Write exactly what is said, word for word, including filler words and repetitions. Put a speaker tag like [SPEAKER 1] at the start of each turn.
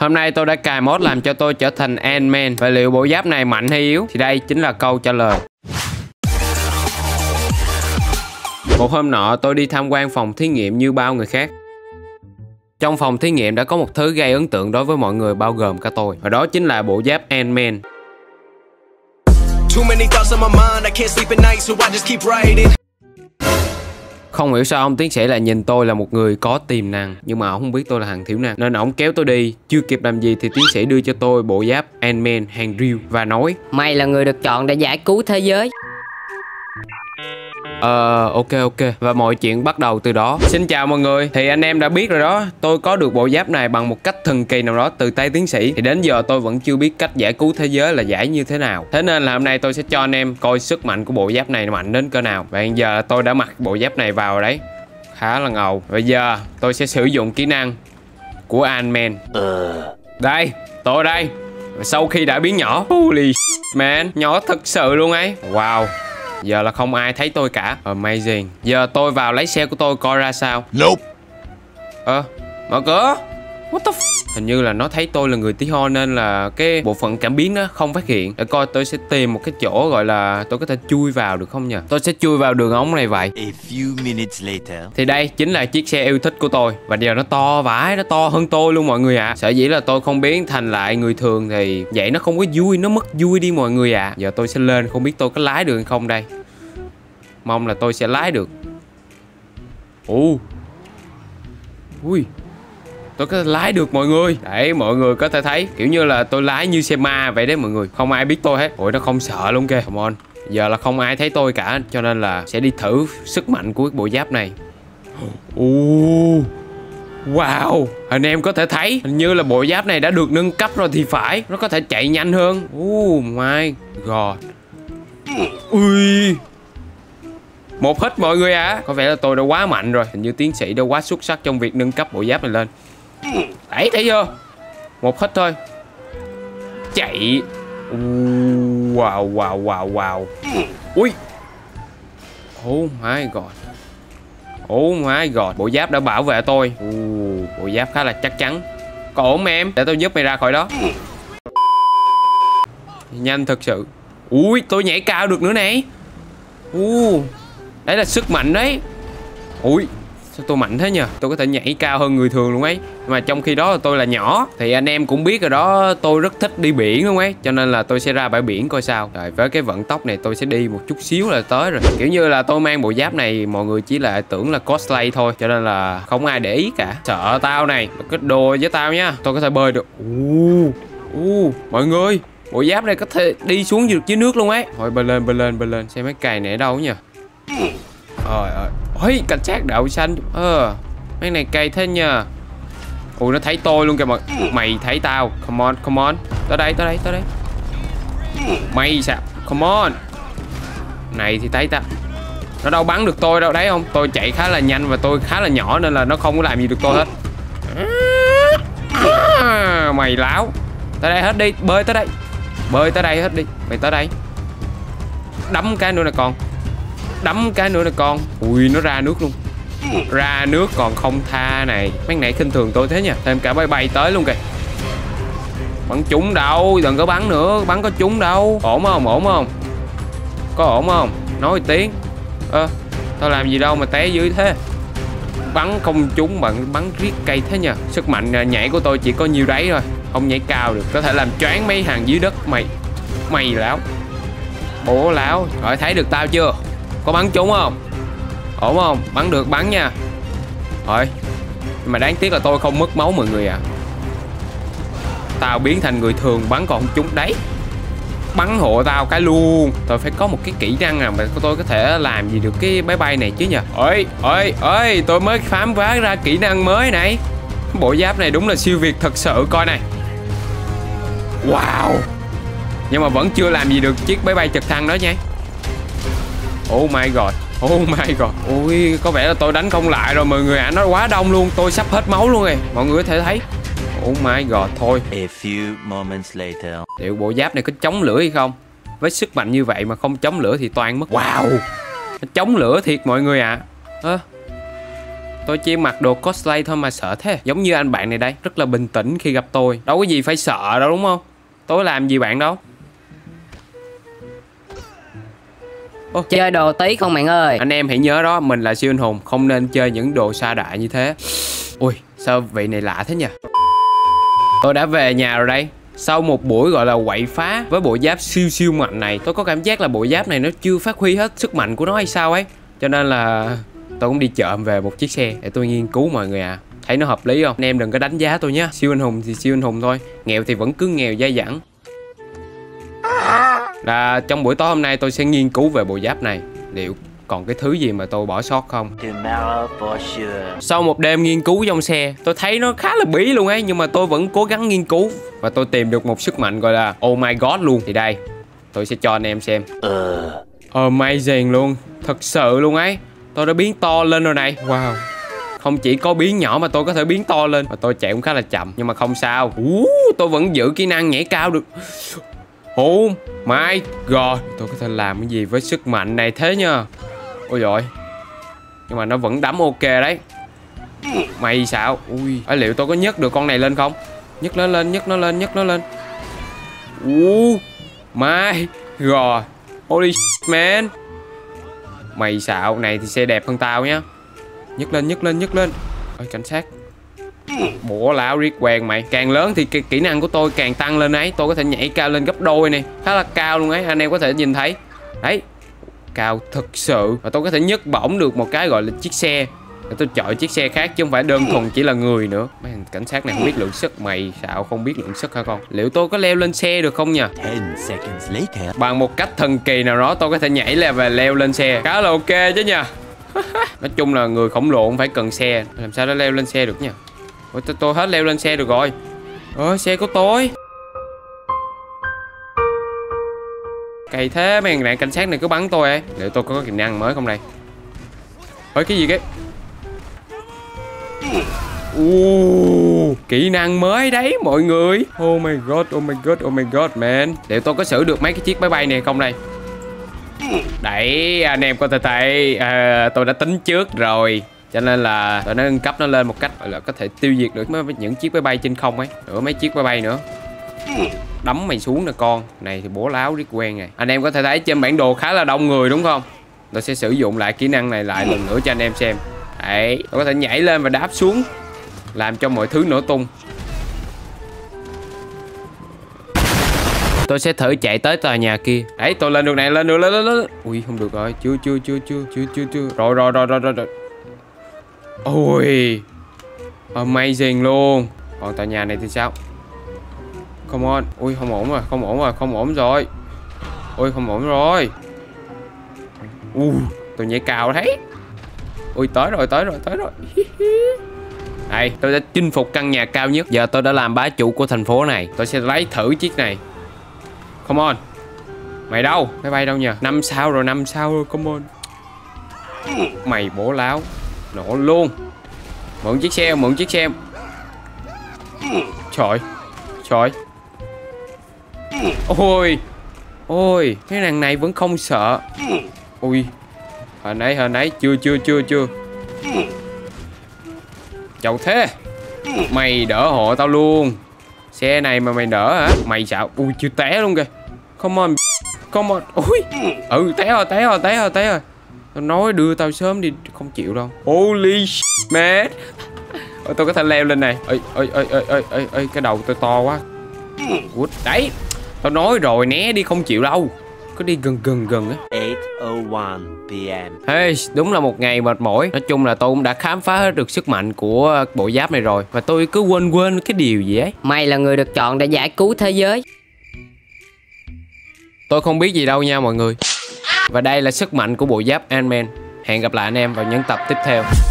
[SPEAKER 1] Hôm nay tôi đã cài mod làm cho tôi trở thành Ant-Man. Và liệu bộ giáp này mạnh hay yếu? Thì đây chính là câu trả lời. Một hôm nọ tôi đi tham quan phòng thí nghiệm như bao người khác. Trong phòng thí nghiệm đã có một thứ gây ấn tượng đối với mọi người, bao gồm cả tôi. Và đó chính là bộ giáp Ant-Man. Không hiểu sao ông tiến sĩ lại nhìn tôi là một người có tiềm năng, nhưng mà ông không biết tôi là thằng thiểu năng, nên ông kéo tôi đi. Chưa kịp làm gì thì tiến sĩ đưa cho tôi bộ giáp Ant-Man hàng riêu và nói:
[SPEAKER 2] mày là người được chọn để giải cứu thế giới.
[SPEAKER 1] Ờ ok ok và mọi chuyện bắt đầu từ đó. Xin chào mọi người, thì anh em đã biết rồi đó, tôi có được bộ giáp này bằng một cách thần kỳ nào đó từ tay tiến sĩ. Thì đến giờ tôi vẫn chưa biết cách giải cứu thế giới là giải như thế nào. Thế nên là hôm nay tôi sẽ cho anh em coi sức mạnh của bộ giáp này mạnh đến cỡ nào. Và hiện giờ tôi đã mặc bộ giáp này vào đấy, khá là ngầu. Bây giờ tôi sẽ sử dụng kỹ năng của Ant-Man. Đây, tôi đây. Sau khi đã biến nhỏ, holy man, nhỏ thật sự luôn ấy. Wow. Giờ là không ai thấy tôi cả. Amazing. Giờ tôi vào lấy xe của tôi coi ra sao.
[SPEAKER 3] Nope.
[SPEAKER 1] Ơ, à, mở cửa. What the f. Hình như là nó thấy tôi là người tí hon nên là cái bộ phận cảm biến đó không phát hiện. Để coi tôi sẽ tìm một cái chỗ gọi là tôi có thể chui vào được không nhỉ? Tôi sẽ chui vào đường ống này vậy.
[SPEAKER 3] A few minutes later.
[SPEAKER 1] Thì đây chính là chiếc xe yêu thích của tôi. Và giờ nó to vãi, nó to hơn tôi luôn mọi người ạ. À. Sở dĩ là tôi không biến thành lại người thường thì vậy nó không có vui, nó mất vui đi mọi người ạ. À. Giờ tôi sẽ lên, không biết tôi có lái được hay không đây. Mong là tôi sẽ lái được. Ồ. Ui. Tôi có thể lái được mọi người. Đấy, mọi người có thể thấy kiểu như là tôi lái như xe ma vậy đấy mọi người. Không ai biết tôi hết. Ôi nó không sợ luôn kìa. Come on. Giờ là không ai thấy tôi cả, cho nên là sẽ đi thử sức mạnh của cái bộ giáp này. Ồ. Wow. Anh em có thể thấy hình như là bộ giáp này đã được nâng cấp rồi thì phải. Nó có thể chạy nhanh hơn. Oh my god. Ui. Một hit mọi người à. Có vẻ là tôi đã quá mạnh rồi. Hình như tiến sĩ đã quá xuất sắc trong việc nâng cấp bộ giáp này lên. Đấy, thấy chưa? Một hit thôi. Chạy. Wow wow wow wow. Ui. Oh my god. Oh my god. Bộ giáp đã bảo vệ tôi. uh, Bộ giáp khá là chắc chắn. Có ổn em? Để tôi giúp mày ra khỏi đó. Nhanh thật sự. Ui, tôi nhảy cao được nữa này. uh. Đấy là sức mạnh đấy. Ui, sao tôi mạnh thế nhờ? Tôi có thể nhảy cao hơn người thường luôn ấy. Mà trong khi đó là tôi là nhỏ. Thì anh em cũng biết rồi đó, tôi rất thích đi biển luôn ấy. Cho nên là tôi sẽ ra bãi biển coi sao. Rồi với cái vận tốc này tôi sẽ đi một chút xíu là tới rồi. Kiểu như là tôi mang bộ giáp này, mọi người chỉ là tưởng là cosplay thôi. Cho nên là không ai để ý cả. Sợ tao này, cái đồ với tao nhá. Tôi có thể bơi được. uh, uh, Mọi người, bộ giáp này có thể đi xuống được dưới nước luôn ấy. Thôi bơi lên, bơi lên, bơi lên. Xem mấy cày này ở đâu nhỉ? Trời ơi. Ôi, cảnh sát đậu xanh. Ờ, mấy này cay thế nhờ. Ui, nó thấy tôi luôn kìa mà. Mày thấy tao. Come on, come on. Tới đây, tới đây, tới đây. Mày sao? Come on. Này thì thấy tao. Nó đâu bắn được tôi đâu, đấy không? Tôi chạy khá là nhanh và tôi khá là nhỏ nên là nó không có làm gì được tôi hết. À, mày láo. Tới đây hết đi, bơi tới đây. Bơi tới đây hết đi. Mày tới đây. Đấm cái nữa nè con. Đấm cái nữa nè con. Ui, nó ra nước luôn. Ra nước còn không tha này. Mấy này khinh thường tôi thế nha. Thêm cả bay bay tới luôn kìa. Bắn trúng đâu. Đừng có bắn nữa. Bắn có trúng đâu. Ổn không? Ổn không? Có ổn không? Nói tiếng. Ơ, à, tao làm gì đâu mà té dưới thế. Bắn không trúng bạn bắn riết cây thế nha. Sức mạnh nhảy của tôi chỉ có nhiêu đấy thôi. Không nhảy cao được. Có thể làm choáng mấy hàng dưới đất. Mày Mày láo. Bố láo. Rồi thấy được tao chưa? Có bắn trúng không? Ổn không? Bắn được bắn nha. Rồi. Nhưng mà đáng tiếc là tôi không mất máu mọi người ạ. À. Tao biến thành người thường bắn còn không trúng đấy. Bắn hộ tao cái luôn. Tôi phải có một cái kỹ năng nào mà tôi có thể làm gì được cái máy bay này chứ nhờ. Ơi, ơi, ơi, tôi mới khám phá ra kỹ năng mới này. Bộ giáp này đúng là siêu việt thật sự, coi này. Wow. Nhưng mà vẫn chưa làm gì được chiếc máy bay trực thăng đó nha. Oh my god. Oh my god. Ui, có vẻ là tôi đánh không lại rồi mọi người ạ. À, nó quá đông luôn, tôi sắp hết máu luôn rồi. Mọi người có thể thấy. Oh my god, thôi.
[SPEAKER 3] A few moments later.
[SPEAKER 1] Liệu bộ giáp này có chống lửa hay không? Với sức mạnh như vậy mà không chống lửa thì toan mất. Wow. Nó chống lửa thiệt mọi người ạ. À. À, Tôi chỉ mặc đồ cosplay thôi mà sợ thế. Giống như anh bạn này đây, rất là bình tĩnh khi gặp tôi. Đâu có gì phải sợ đâu đúng không? Tôi làm gì bạn đâu.
[SPEAKER 2] Ô, chơi đồ tí không bạn ơi.
[SPEAKER 1] Anh em hãy nhớ đó, mình là siêu anh hùng, không nên chơi những đồ sa đọa như thế. Ui, sao vị này lạ thế nhỉ? Tôi đã về nhà rồi đây. Sau một buổi gọi là quậy phá với bộ giáp siêu siêu mạnh này, tôi có cảm giác là bộ giáp này nó chưa phát huy hết sức mạnh của nó hay sao ấy. Cho nên là tôi cũng đi chợ về một chiếc xe để tôi nghiên cứu mọi người à. Thấy nó hợp lý không? Anh em đừng có đánh giá tôi nhé. Siêu anh hùng thì siêu anh hùng thôi, nghèo thì vẫn cứ nghèo dai dẳng. Là trong buổi tối hôm nay tôi sẽ nghiên cứu về bộ giáp này, liệu còn cái thứ gì mà tôi bỏ sót không.
[SPEAKER 3] Tomorrow for sure.
[SPEAKER 1] Sau một đêm nghiên cứu trong xe, tôi thấy nó khá là bí luôn ấy, nhưng mà tôi vẫn cố gắng nghiên cứu và tôi tìm được một sức mạnh gọi là oh my god luôn. Thì đây, tôi sẽ cho anh em xem.
[SPEAKER 3] Uh.
[SPEAKER 1] Amazing luôn, thật sự luôn ấy. Tôi đã biến to lên rồi này. Wow. Không chỉ có biến nhỏ mà tôi có thể biến to lên. Và tôi chạy cũng khá là chậm, nhưng mà không sao. uh, Tôi vẫn giữ kỹ năng nhảy cao được. Oh my god. Tôi có thể làm cái gì với sức mạnh này thế nha. Ôi dồi. Nhưng mà nó vẫn đấm ok đấy. Mày sao? Ui, à, liệu tôi có nhấc được con này lên không? Nhấc nó lên, nhấc nó lên, nhấc nó lên. Uh, my god. Holy shit, man. Mày xạo, này thì xe đẹp hơn tao nhá. Nhấc lên, nhấc lên, nhấc lên. Ôi, cảnh sát. Bủa lão riết quen mày. Càng lớn thì kỹ năng của tôi càng tăng lên ấy. Tôi có thể nhảy cao lên gấp đôi này. Khá là cao luôn ấy, anh em có thể nhìn thấy. Đấy, cao thực sự. Và tôi có thể nhấc bổng được một cái gọi là chiếc xe để tôi chọi chiếc xe khác, chứ không phải đơn thuần chỉ là người nữa. Mấy thằng cảnh sát này không biết lượng sức. Mày xạo không biết lượng sức hả con? Liệu tôi có leo lên xe được không nhỉ?
[SPEAKER 3] Ten seconds later.
[SPEAKER 1] Bằng một cách thần kỳ nào đó tôi có thể nhảy lên và leo lên xe. Khá là ok chứ nha. Nói chung là người khổng lồ cũng phải cần xe. Làm sao để leo lên xe được nha? Ôi, tôi, tôi hết leo lên xe được rồi. Ôi, xe của tôi. Cày thế, mấy thằng cảnh sát này cứ bắn tôi ấy. Liệu tôi có kỹ năng mới không đây? Ôi, cái gì cái? Uh, kỹ năng mới đấy mọi người. Oh my god, oh my god, oh my god man. Liệu tôi có xử được mấy cái chiếc máy bay này không đây? Đấy, anh em có thể thấy à, tôi đã tính trước rồi. Cho nên là tôi đã nâng cấp nó lên một cách gọi là có thể tiêu diệt được với những chiếc máy bay trên không ấy. Nữa mấy chiếc máy bay nữa. Đấm mày xuống nè con. Này thì bố láo riết quen này. Anh em có thể thấy trên bản đồ khá là đông người đúng không? Tôi sẽ sử dụng lại kỹ năng này lại lần nữa cho anh em xem. Đấy, tôi có thể nhảy lên và đáp xuống, làm cho mọi thứ nổ tung. Tôi sẽ thử chạy tới tòa nhà kia. Đấy, tôi lên đường này, lên đường lên, lên, lên. Ui, không được rồi, chưa chưa chưa chưa chưa chưa chưa. Rồi rồi rồi rồi rồi rồi. Ôi, amazing luôn. Còn tòa nhà này thì sao? Come on. Ui, không ổn rồi, không ổn rồi, không ổn rồi. Ui, không ổn rồi. Uh, tôi nhảy cao thấy. Ui, tới rồi, tới rồi, tới rồi. Đây, tôi đã chinh phục căn nhà cao nhất. Giờ tôi đã làm bá chủ của thành phố này. Tôi sẽ lấy thử chiếc này. Come on. Mày đâu? Máy bay đâu nhờ? Năm sao rồi, năm sao rồi, come on. Mày bổ láo. Nổ luôn. Mượn chiếc xe, mượn chiếc xe. Trời. Trời. Ôi. Ôi, cái thằng này vẫn không sợ. Ui. Hồi nãy, hồi nãy, chưa, chưa, chưa, chưa. Chậu thế. Mày đỡ hộ tao luôn. Xe này mà mày đỡ hả? Mày sao? Ui, chưa té luôn kìa. Come on. Come on. Ui. Ừ, té rồi, té rồi, té rồi, té rồi. Tao nói đưa tao sớm đi, không chịu đâu. Holy shit, man. Ôi, tôi có thể leo lên này. Ơi, ơi, ơi, ơi, ơi, ơi, ơi, cái đầu tôi to quá. Út, đấy. Tao nói rồi, né đi, không chịu đâu. Cứ đi gần gần gần á.
[SPEAKER 3] eight oh one p m
[SPEAKER 1] Hey, đúng là một ngày mệt mỏi. Nói chung là tôi cũng đã khám phá hết được sức mạnh của bộ giáp này rồi. Và tôi cứ quên quên cái điều gì ấy.
[SPEAKER 2] Mày là người được chọn để giải cứu thế giới.
[SPEAKER 1] Tôi không biết gì đâu nha mọi người. Và đây là sức mạnh của bộ giáp Ant-Man. Hẹn gặp lại anh em vào những tập tiếp theo.